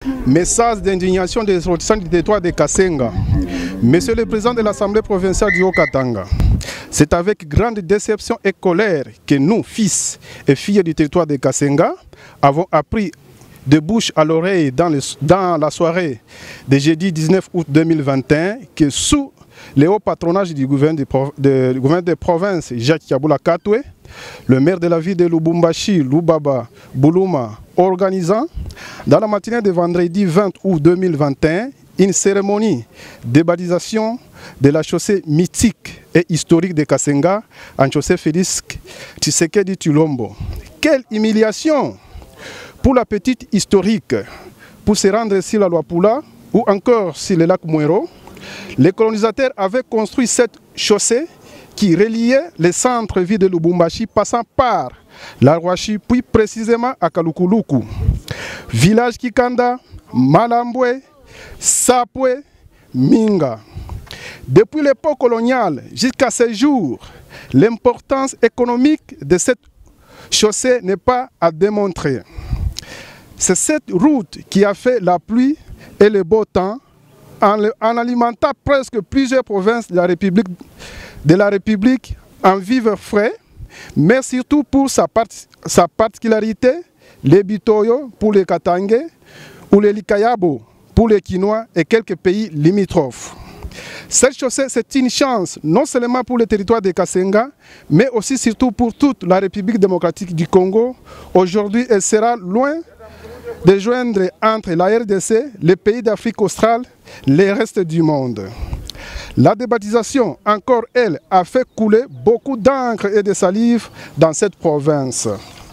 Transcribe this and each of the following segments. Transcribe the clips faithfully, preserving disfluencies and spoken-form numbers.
Message d'indignation des ressortissants du territoire de Kasenga. Monsieur le Président de l'Assemblée provinciale du Haut-Katanga, c'est avec grande déception et colère que nous, fils et filles du territoire de Kasenga, avons appris de bouche à l'oreille dans, dans la soirée de jeudi dix-neuf août deux mille vingt et un que sous le haut patronage du gouverneur de, de, de, de province Jacques Kabula Katwe, le maire de la ville de Lubumbashi, Lubaba Buluma, organisant dans la matinée de vendredi vingt août deux mille vingt et un une cérémonie de balisation de la chaussée mythique et historique de Kasenga en chaussée Félix Tshisekedi Tshilombo. Quelle humiliation pour la petite historique, pour se rendre sur la Luapula ou encore sur le lac Mwero. Les colonisateurs avaient construit cette chaussée qui reliait les centres-villes de Lubumbashi passant par la Rwashi puis précisément à Kalukuluku. Village Kikanda, Malambwe, Sapwe, Minga. Depuis l'époque coloniale jusqu'à ce jour, l'importance économique de cette chaussée n'est pas à démontrer. C'est cette route qui a fait la pluie et le beau temps en, en alimentant presque plusieurs provinces de la République, de la République en vivres frais, mais surtout pour sa, part, sa particularité, les Bitoyo pour les Katangais ou les Likayabo pour les Quinois et quelques pays limitrophes. Cette chaussée, c'est une chance non seulement pour le territoire de Kasenga, mais aussi surtout pour toute la République démocratique du Congo. Aujourd'hui, elle sera loin de joindre entre la R D C, les pays d'Afrique australe, les restes du monde. La débaptisation, encore elle, a fait couler beaucoup d'encre et de salive dans cette province.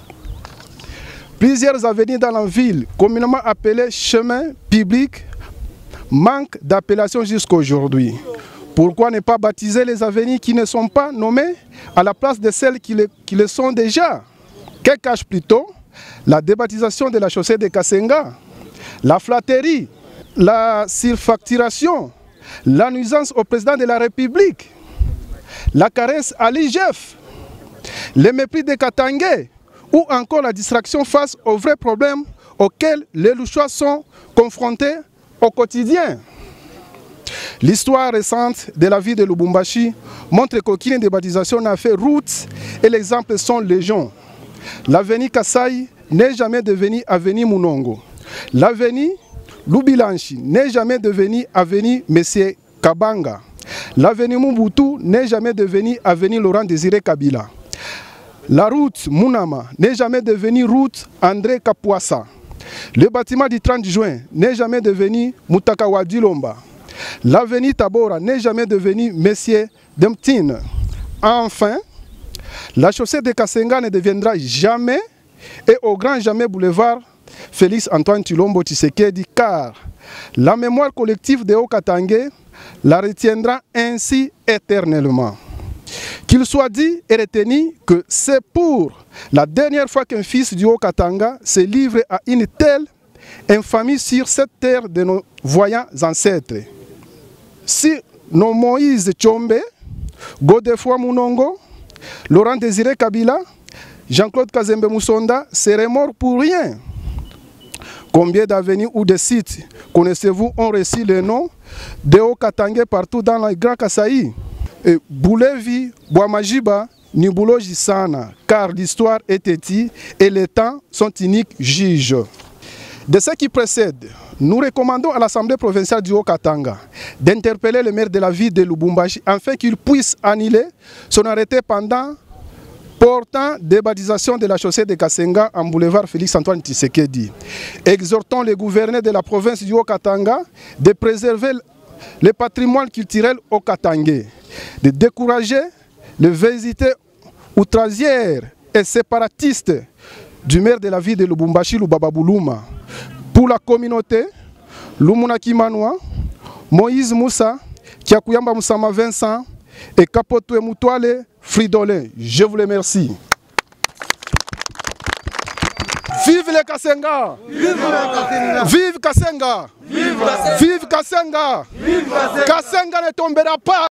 Plusieurs avenirs dans la ville, communément appelés chemins publics, manquent d'appellation jusqu'à aujourd'hui. Pourquoi ne pas baptiser les avenirs qui ne sont pas nommés à la place de celles qui le, qui le sont déjà? Que cache plutôt la débaptisation de la chaussée de Kasenga, la flatterie, la surfacturation, la nuisance au président de la République, la caresse à l'I G F, le mépris des Katangais ou encore la distraction face aux vrais problèmes auxquels les Louchois sont confrontés au quotidien. L'histoire récente de la vie de Lubumbashi montre qu'aucune débaptisation n'a fait route et les exemples sont légion. L'avenue Kasai n'est jamais devenu avenue Munongo. L'avenue Lubilanchi n'est jamais devenu avenue Monsieur Kabanga. L'avenue Mobutu n'est jamais devenu avenue Laurent Désiré Kabila. La route Munama n'est jamais devenue route André Kapouassa. Le bâtiment du trente juin n'est jamais devenu Mutakawa Dilomba. L'avenue Tabora n'est jamais devenu Monsieur Demtine. Enfin, la chaussée de Kasenga ne deviendra jamais et au grand jamais boulevard Félix Antoine Tshilombo Tshisekedi car la mémoire collective des Haut-Katangais la retiendra ainsi éternellement. Qu'il soit dit et retenu que c'est pour la dernière fois qu'un fils du Haut-Katanga se livre à une telle infamie sur cette terre de nos voyants ancêtres. Si nos Moïse Tshombe, Godefroid Munongo, Laurent Désiré Kabila, Jean-Claude Kazembe Moussonda seraient morts pour rien. Combien d'avenirs ou de sites connaissez-vous ont reçu le nom de Haut-Katangais partout dans le Grand Kasaï? Et Boulevi, Boamajiba, Nibuloji Sana, car l'histoire est têtue et les temps sont uniques juges. De ce qui précède, nous recommandons à l'Assemblée provinciale du Haut-Katanga d'interpeller le maire de la ville de Lubumbashi afin qu'il puisse annuler son arrêté pendant portant débaptisation de la chaussée de Kasenga en boulevard Félix Antoine Tshisekedi. Exhortons les gouverneurs de la province du Haut-Katanga de préserver le patrimoine culturel haut-katangais, de décourager les visites outrancières et séparatistes du maire de la ville de Lubumbashi, Lubaba Buluma. Pour la communauté, Lumunaki Manoa, Moïse Moussa, Kiakuyamba Moussama Vincent et Kapotwe Moutouale Fridolin. Je vous remercie. Vive les Kasenga! Vive Kasenga! Vive Kasenga! Vive Kasenga! Kasenga ne tombera pas!